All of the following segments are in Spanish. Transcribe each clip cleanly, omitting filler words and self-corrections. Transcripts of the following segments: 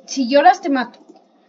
Si lloras te mato.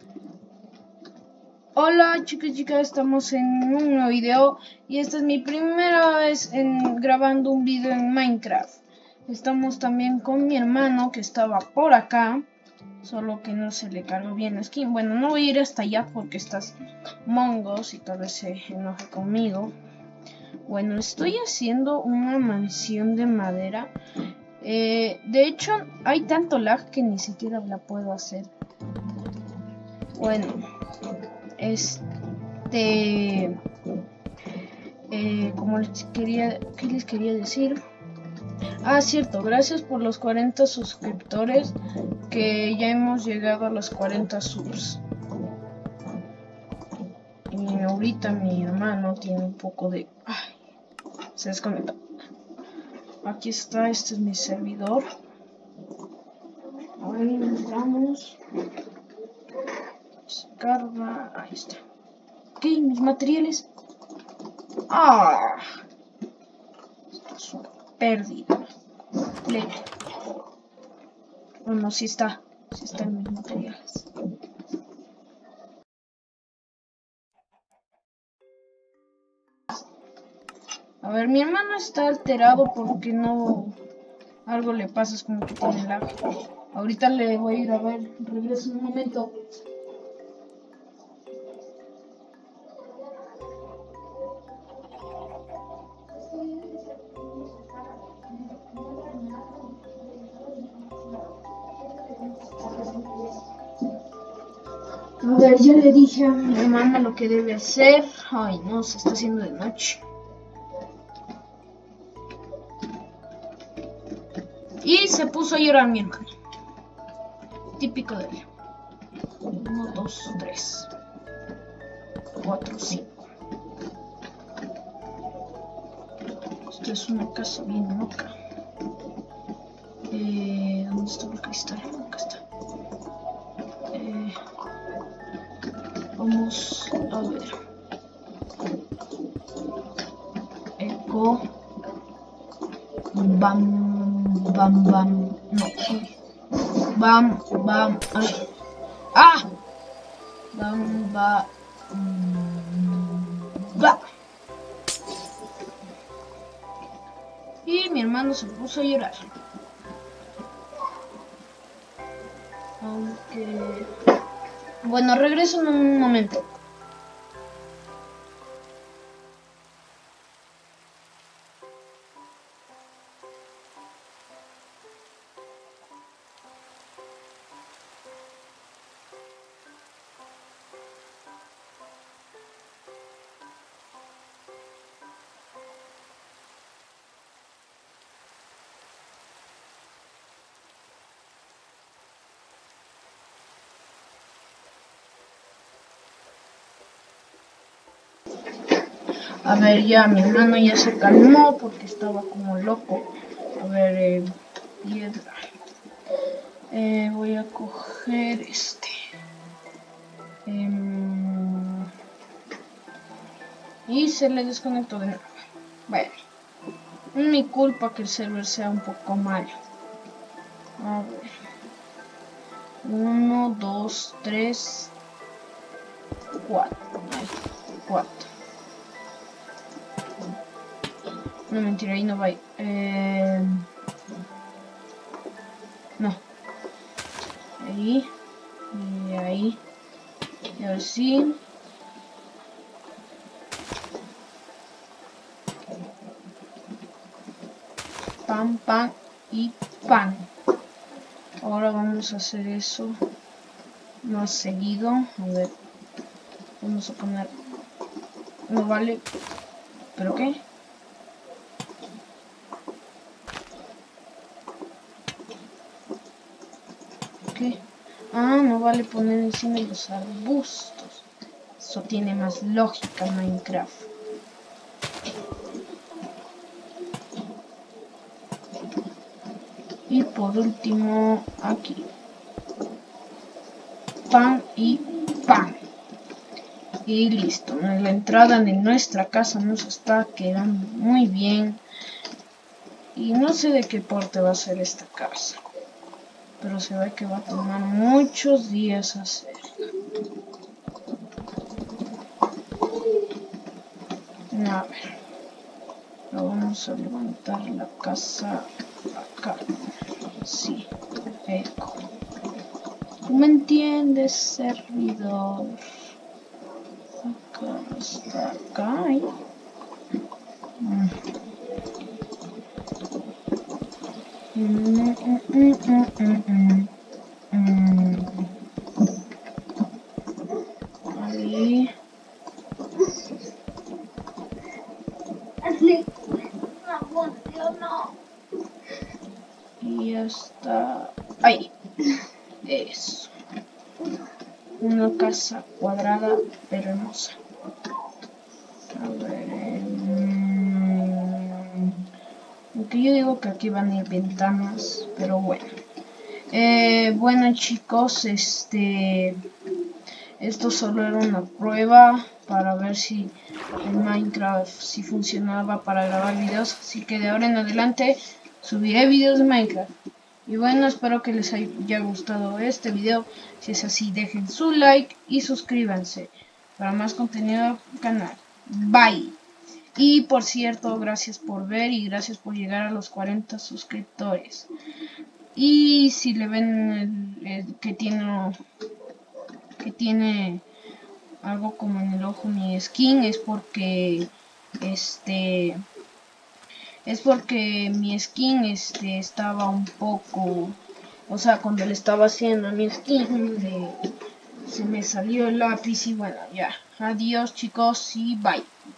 Hola chicos y chicas, estamos en un nuevo video y esta es mi primera vez grabando un video en Minecraft. Estamos también con mi hermano que estaba por acá, solo que no se le cargó bien la skin. Bueno, no voy a ir hasta allá porque estás mongos y tal vez se enoje conmigo. Bueno, estoy haciendo una mansión de madera. De hecho, hay tanto lag que ni siquiera la puedo hacer. Bueno, como ¿qué les quería decir? Ah, cierto, gracias por los 40 suscriptores, que ya hemos llegado a los 40 subs. Y ahorita mi hermano tiene un poco de... Ay, se desconectó. Aquí está, este es mi servidor. Ahora entramos. Se carga, ahí está. Ok, mis materiales. Ah, esto es una pérdida. Bueno, sí están mis materiales. A ver, mi hermano está alterado porque no... Algo le pasa, es como que tiene lag. Ahorita le voy a ir a ver, regreso en un momento. A ver, ya le dije a mi hermana lo que debe hacer. Ay, no, se está haciendo de noche. Y se puso a llorar mi hermano. Típico de él. 1, 2, 3, 4, 5. Esto es una casa bien loca. ¿Dónde está el cristal? Acá está. Vamos a ver. Eco. Bam, bam, bam. No. Bam, bam. Ay. ¡Ah! Bam, ba. Ba. Y mi hermano se puso a llorar. Aunque... Bueno, regreso en un momento. A ver, ya mi hermano ya se calmó porque estaba como loco. A ver, piedra. Voy a coger este. Y se le desconectó de nuevo. Bueno, es mi culpa que el server sea un poco malo. A ver. 1, 2, 3, 4. 4. No, mentira, ahí no va. No. Ahí. Y ahí. Y así. Pam, pam y pan. Ahora vamos a hacer eso más seguido. A ver. Vamos a poner... No vale. ¿Pero qué? ¿Qué? Ah, no vale poner encima de los arbustos. Eso tiene más lógica en Minecraft. Y por último, aquí. Pan y pan. Y listo. La entrada de nuestra casa nos está quedando muy bien. Y no sé de qué porte va a ser esta casa. pero se ve que va a tomar muchos días hacer. A ver, vamos a levantar la casa acá. Sí, eco. ¿Tú me entiendes, servidor? Acá está, acá. Ahí. Y hasta ahí. Eso. Una casa cuadrada pero hermosa. A ver. Aunque yo digo que aquí van a ir ventanas, pero bueno. Bueno chicos, esto solo era una prueba para ver si el Minecraft si funcionaba para grabar videos, así que de ahora en adelante subiré videos de Minecraft. Y bueno, espero que les haya gustado este video. Si es así, dejen su like y suscríbanse para más contenido del canal. Bye. Y por cierto, gracias por ver y gracias por llegar a los 40 suscriptores. Y si le ven que tiene algo como en el ojo mi skin, es porque mi skin estaba un poco, o sea, cuando le estaba haciendo mi skin se me salió el lápiz y bueno, ya. Adiós chicos y bye.